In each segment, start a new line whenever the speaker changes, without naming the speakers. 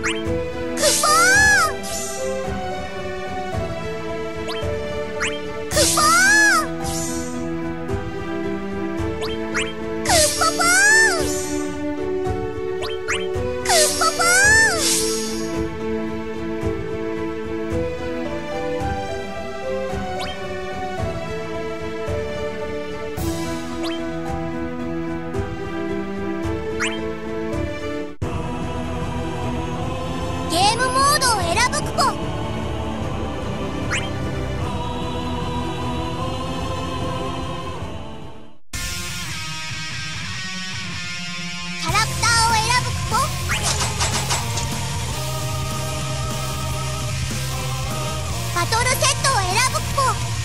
バトルセットを選ぶポ。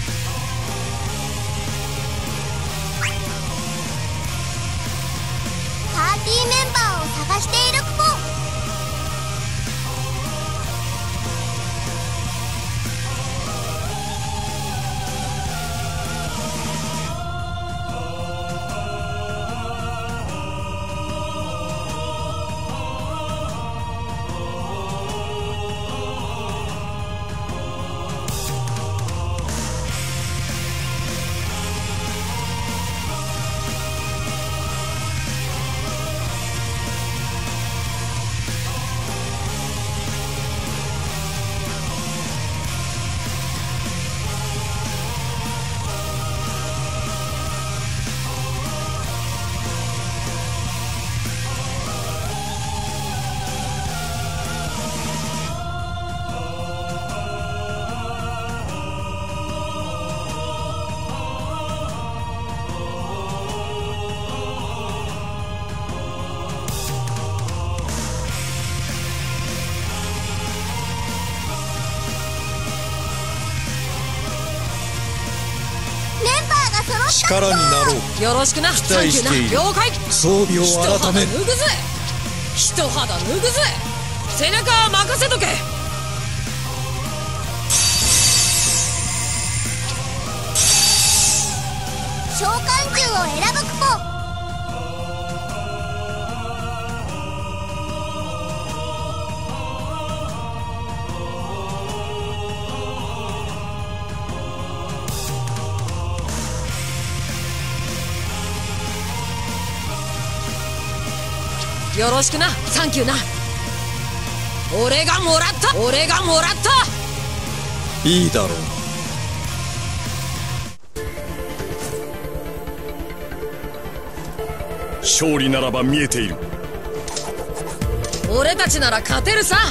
パーティーメンバーを探しているポ。
力になろう。
よろしくな。
期待している。
了解。
装備を改める。
脱ぐぜ。一肌脱ぐぜ。背中は任せとけ。
召喚獣を選ぶポ。
よろしくな。サンキューな。俺がもらった。俺がもらった。
いいだろう。
勝利ならば見えている。
俺たちなら勝てるさ。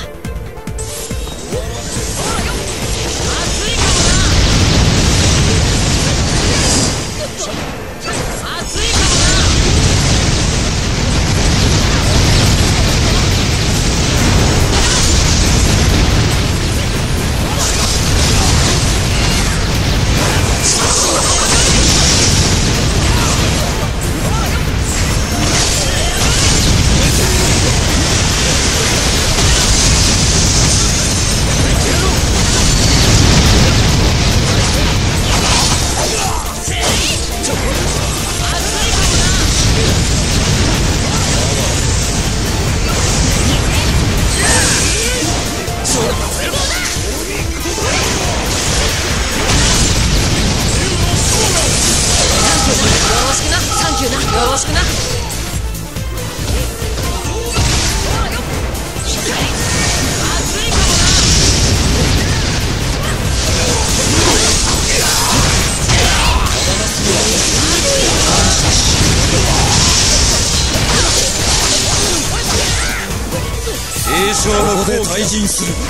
よろしくな。
栄翔の子で退陣する。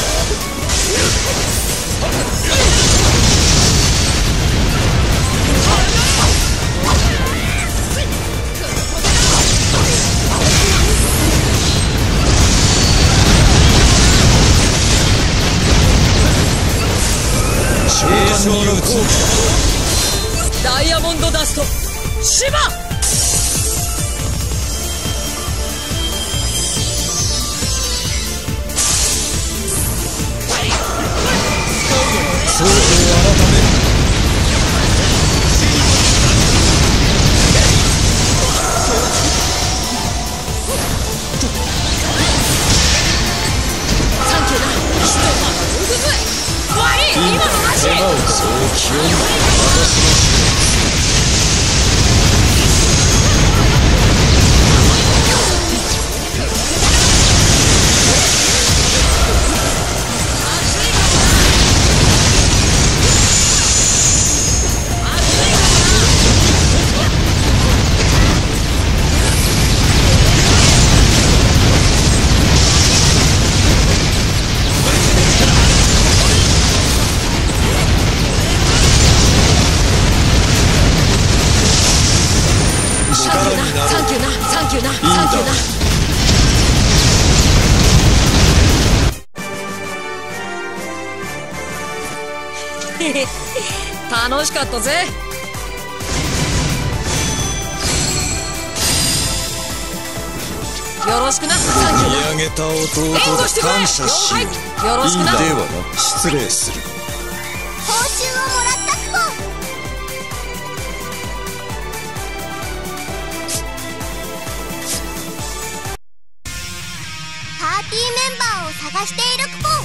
ダイヤモンドダストシバ。
装備を改める。 気温私の
サンキューな、サンキューな、サンキューな、サンキューな。楽しかったぜ。よろしくな、サンキューな。
見上げた弟と感謝しよう。
よろしくな。
ではな、失礼する。
報酬をもらったクポ。パーティーメンバーを探しているクポ。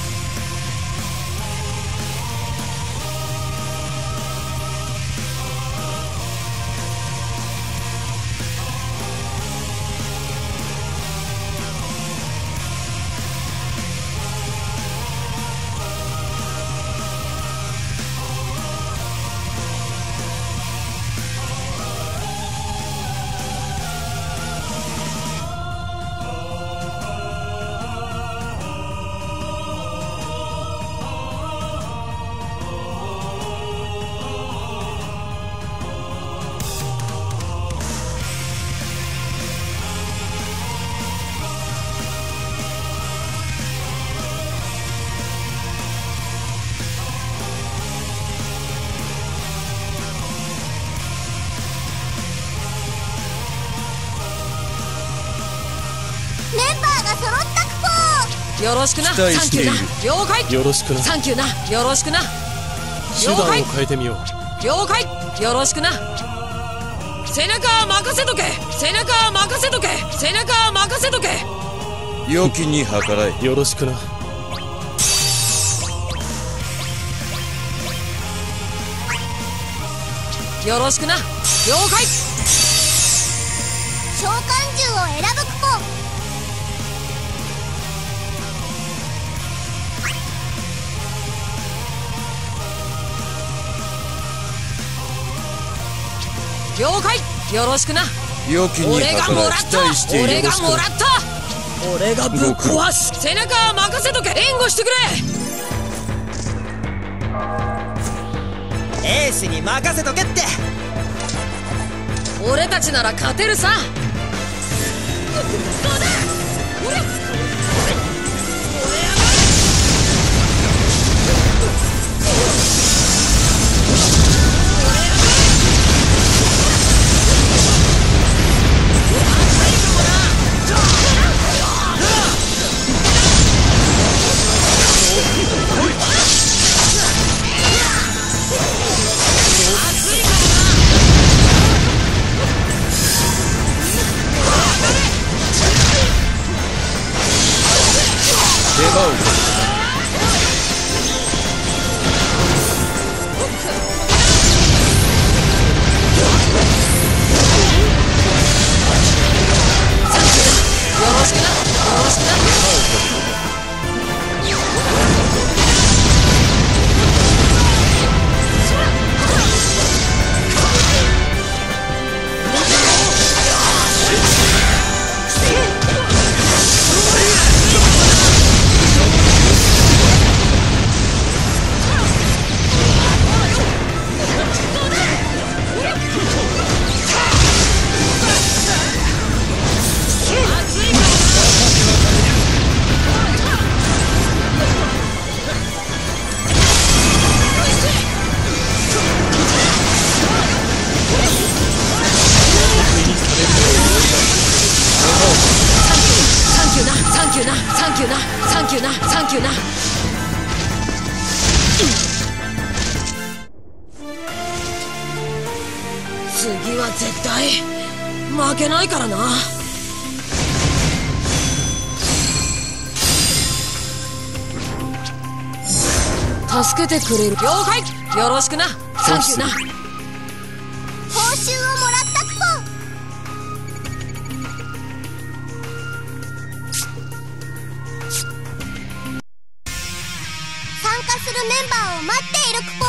よろしくな、
期待
サンキューな。了解。
よろしくな。
サンキューな、よろしくな。
手段を変えてみよう。
了解。よろしくな。背中任せとけ。背中任せとけ。背中任せとけ。
良きに計らい。よろしくな。
よろしくな。了解。
召喚獣を選ぶクポ。
了解。よろしくな。
良きに計らい。
俺がもらった。俺がもらった。俺がぶっ壊す。背中任せとけ。援護してくれ。
エースに任せとけって。
俺たちなら勝てるさ。
手間をか
よろしくな。よろしくな。サンキューな、サンキューな、サンキューな、サンキューな。次は絶対負けないからな。助けてくれる。了解。 よろしくな。サンキューな。
報酬をもらったクポ。参加するメンバーを待っているクポ。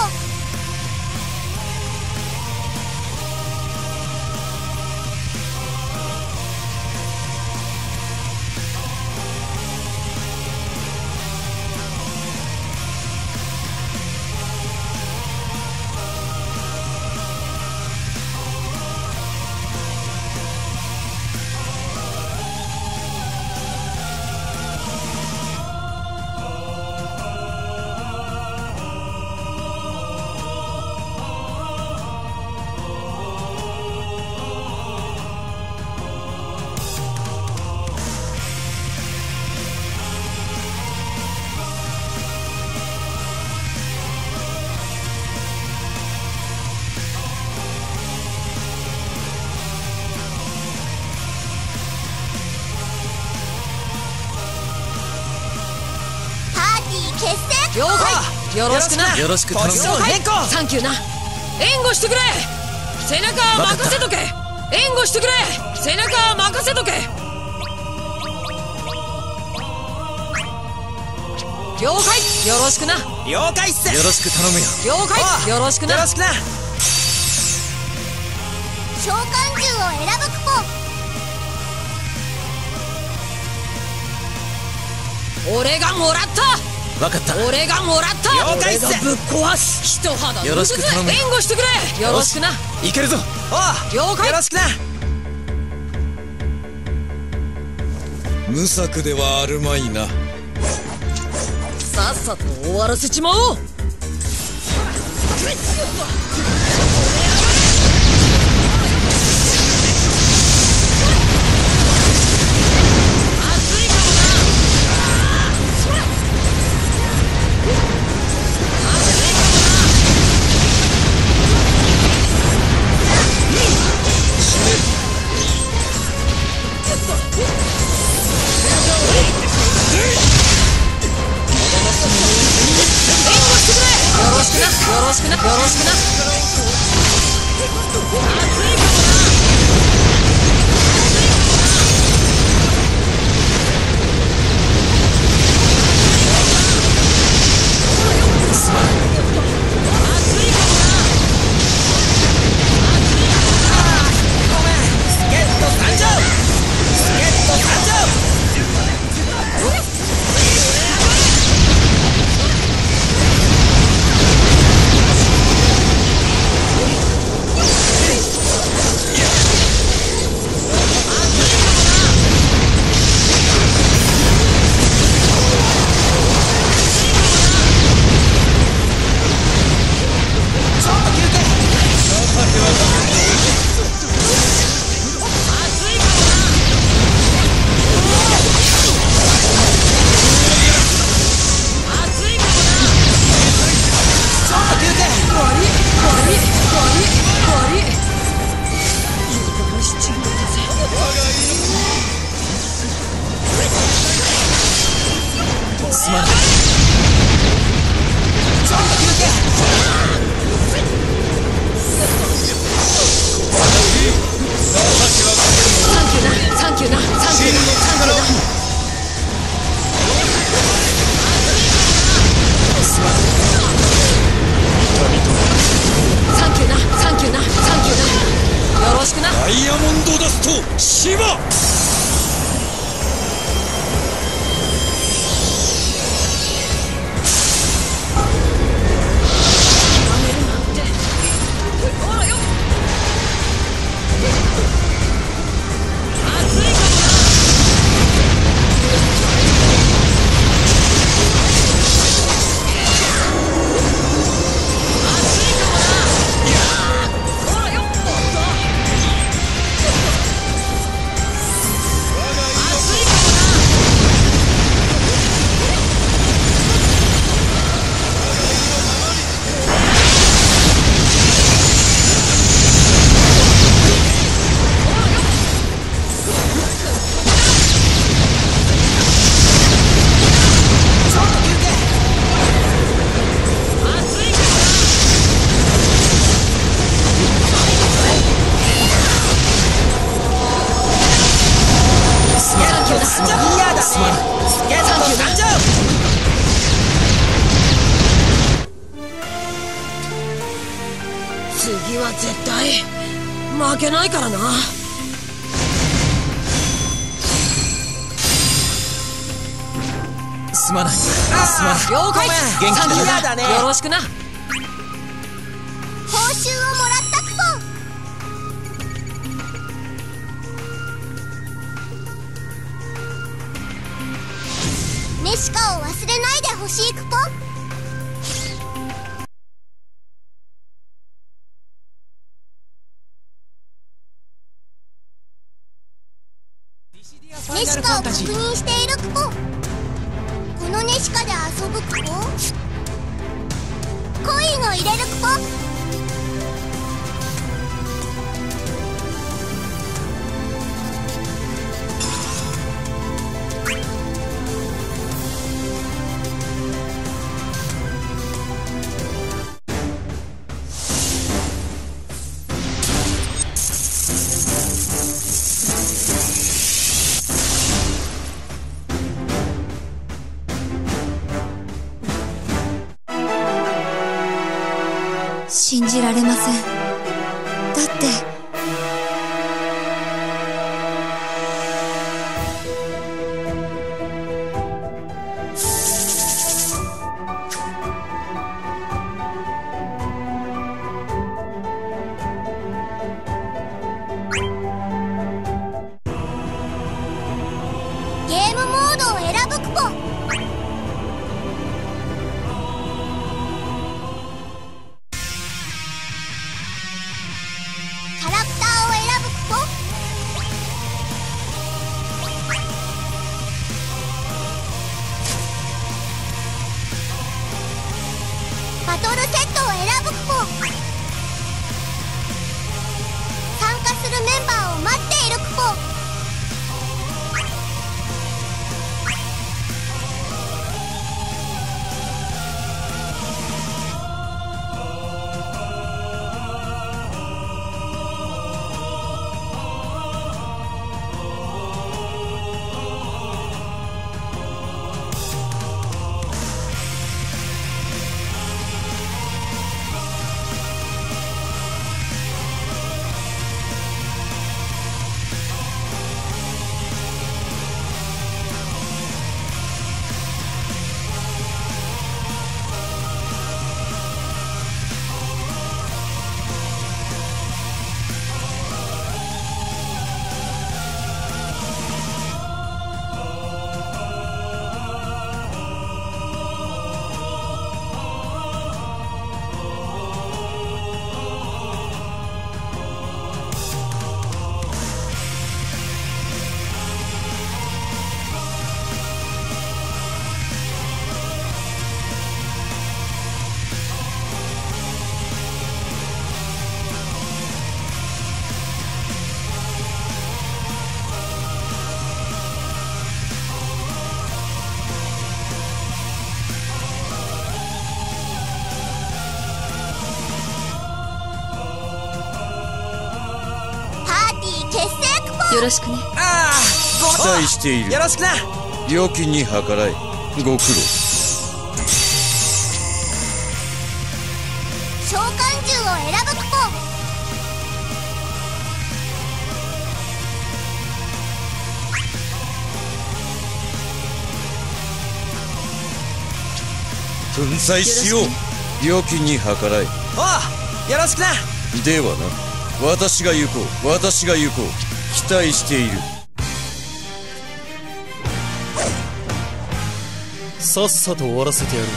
了解。よろしくな。
よろしく頼む。
サンキューな。援護してくれ。背中任せとけ。援護してくれ。背中任せとけ。了解。よろしくな。
了解っす。よろしく頼むよ。
了解。よろしくな。
よろしくな。
召喚獣を選ぶクポ。
俺がもらった。
わかった。
俺がもらった。
了解っす。
俺がぶっ壊す。一肌
よろしく頼む。
援護してくれ。よろしくな。
いけるぞ。
了解。
よろしくな。
無策ではあるまいな。
さっさと終わらせちまおう。よろしくな。よろしくな。
ダイヤモンドダストシバ。
すまない。ゲット参上。次は絶対負けないからな。
すまない。すまない。
了解。
元気だな。
サンキューだね。よろしくな。
報酬をもらったクポ。メシカを忘れないでほしいクポ。ネシカを確認しているクポ。このネシカで遊ぶクポ。コインを入れるクポ。
信じられません。だって
ゲームモードを選ぶクポ。キャラクターを選ぶクポ。バトルセットを選ぶクポ。参加するメンバーを待っているクポ。
よろしくね。
期待している。
よろしくな。
良きに計らい。ご苦労。
召喚獣を選ぶクポ。
粉砕しよう。良きに計らい。
おう、よろしくな。
ではな、私が行こう。私が行こう。期待している。
さっさと終わらせてやる。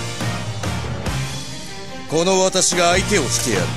この私が相手をしてやる。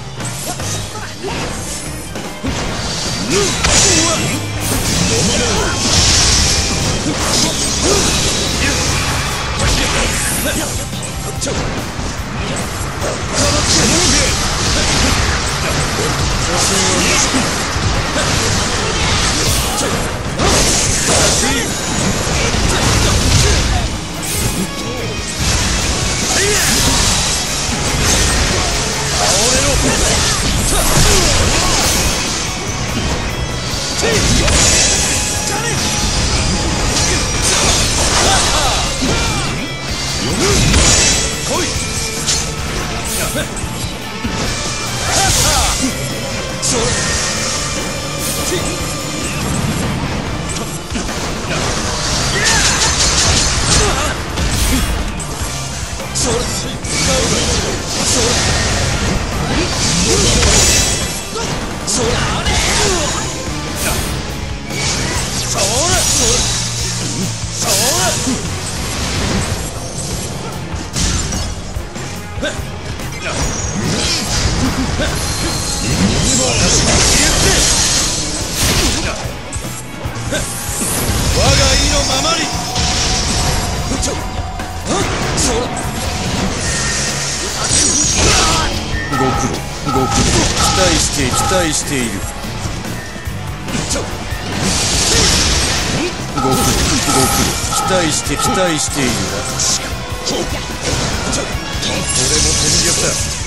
我が意のままに。ご苦労ご苦労。期待している。ご苦労期待している。これも戦略だ。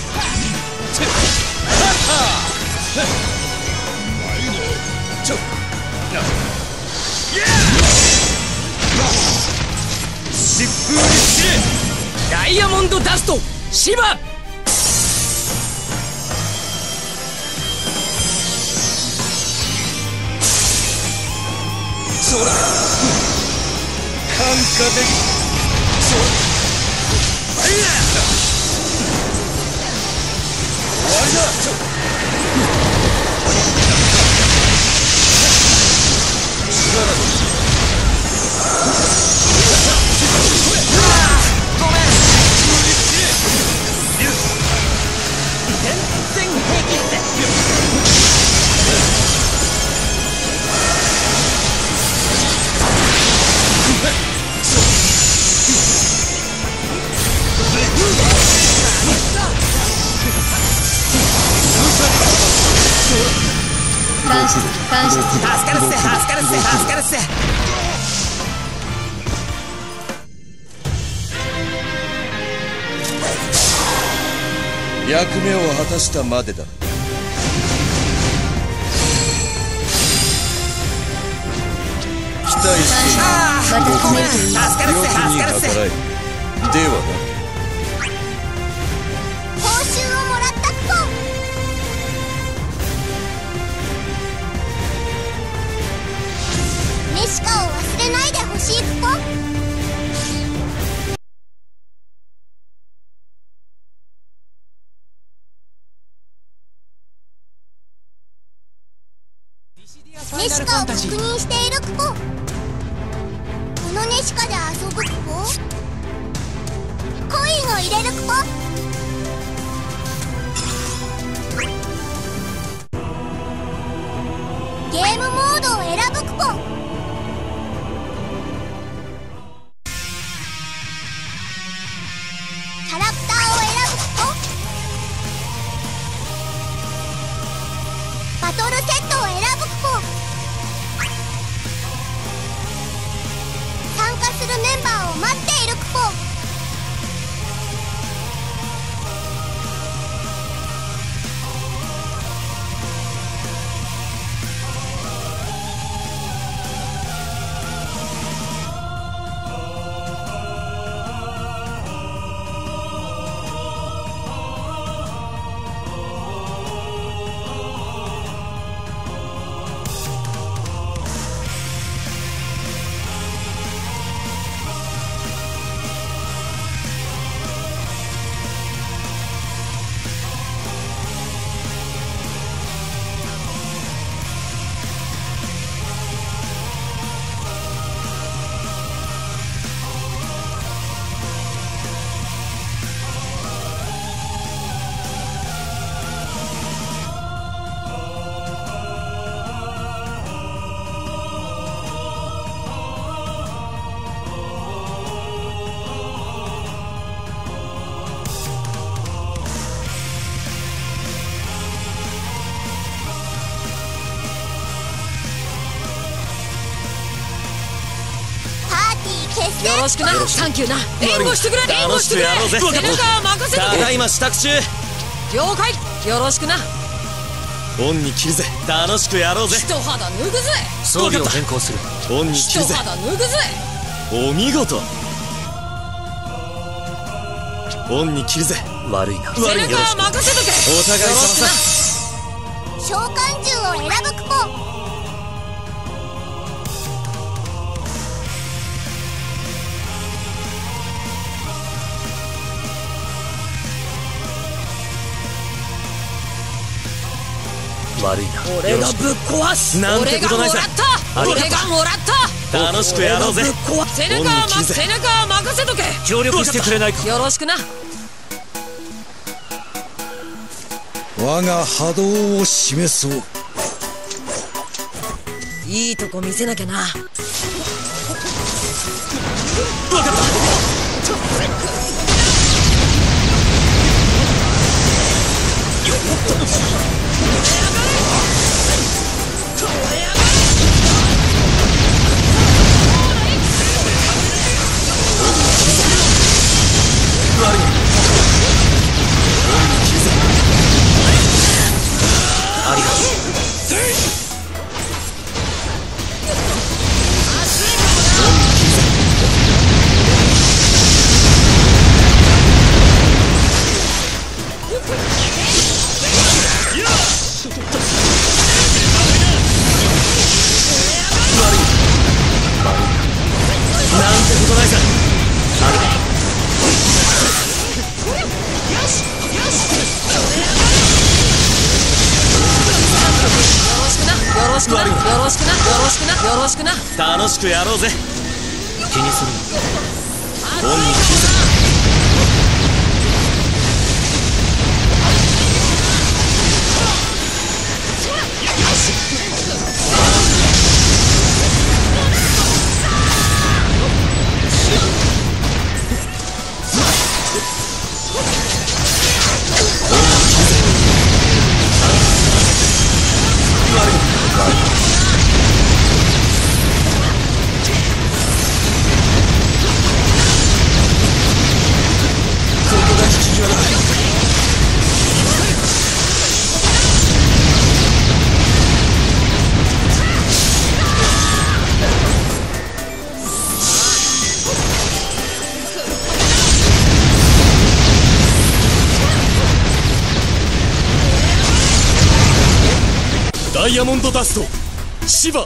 疾風に散れ。
ダイヤモンドダストシバ。
そうだ。感化的。そうだ。終わりだ。
ごめん。全然平気って。助かるっせ。
役目を果たしたまでだ。期待している。
ごめん。助かるっ
良きに計らえ。ではな。
報酬をもらったクポ。ネシカを忘れないでほしいクポ。ネシカを確認しているクポ。このネシカで遊ぶクポ。コインを入れるクポ。ゲームモードを選ぶクポ。キャラクターを選ぶクポ。バトルセットを選ぶクポ。参加するメンバーを待っているクポ。
よろしくな。サンキューな。援護してくれ。
楽しくやろうぜ。
背中任せとけ。
ただいま支度中。
了解。よろしくな。
オンに切るぜ。楽しくやろうぜ。
一肌脱ぐぜ。
装備を変更する。オンに切るぜ。
一肌脱ぐぜ。
お見事。オンに切るぜ。悪いな。
背中任せとけ。
お互い様さ。
召喚獣を選ぶクポ。
悪いな。
俺がぶっ壊す。
なんてことないさ。
俺がもらった。
楽しくやろうぜ。
背中任せとけ。
協力してくれないか。
よろしくな。
お
我が波動を示そう。
いいとこ見せなきゃな。
分かった。ありがとう。なんてことないさ。
よろしくな、よろしくな、よろしくな、よろしくな。
楽しくやろうぜ。気にするな。恩に気づく。ダイヤモンドダストシバ。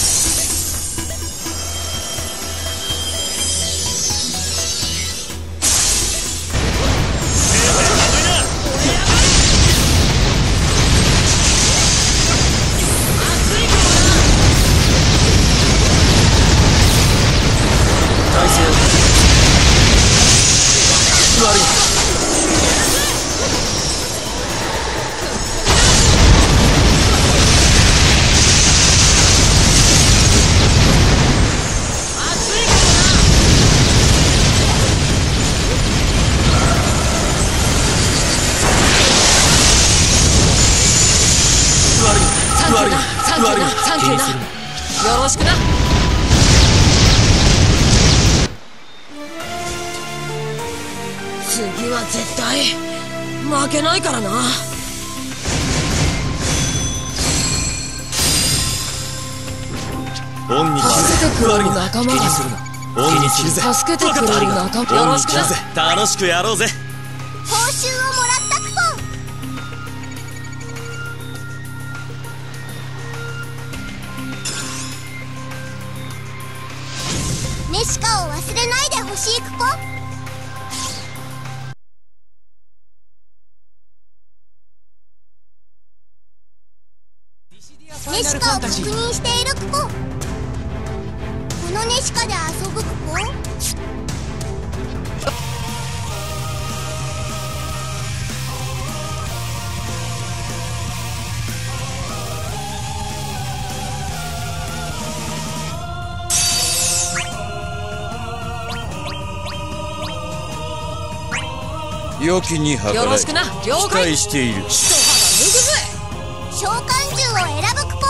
サンキューな。よろしくな。次は絶対負けないからな。
恩に
助けてくれる仲間
気にするな。恩にするぜ。
助けてくれる仲間。よろしくな。
楽しくやろうぜ。
報酬をもらったクポン。ネシカを忘れないでほしいクポ。ネシカを確認しているクポ。このネシカで遊ぶクポ。
良きに計らい、
よろしくな。了
期
解。
待している。
召喚獣を選ぶクポ。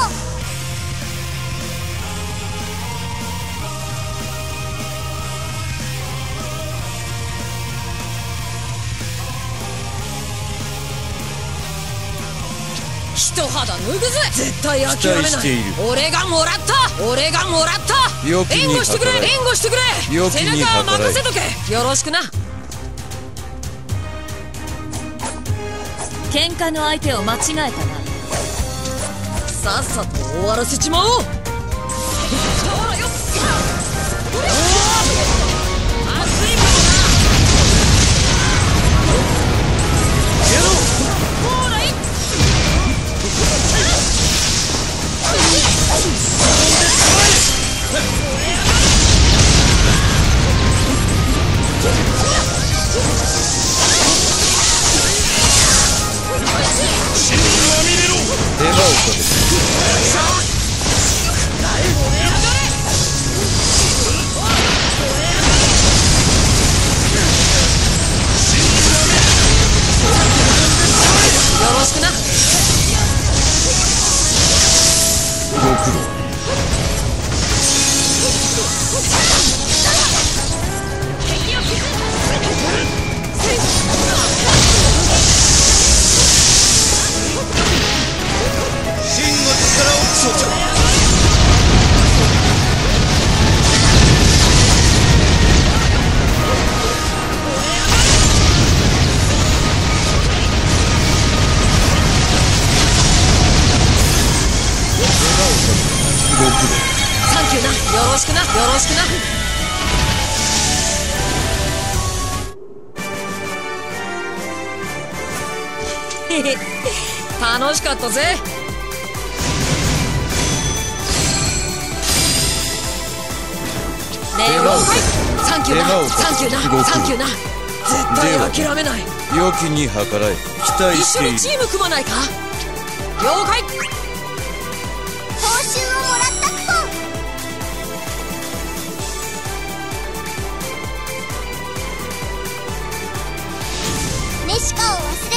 一肌脱ぐぜ。絶対諦め
期待
な
している。
い。俺がもらった。俺がもらった。
良きに
援護してくれ。
計らい
援護してくれ。
良きに計らい
背中任せとけ。よろしくな。
喧嘩の相手を間違えたな。
さっさと終わらせちまおう。ほらよっ。おお、熱いものな。けどほらいっ。 楽しかったぜ。了解。サンキューな、サンキューな、サンキューな。絶対諦めない。
良きに計らい、期待している。
一緒にチーム組まないか。了解。
報酬をもらったクポン。メシカを忘れ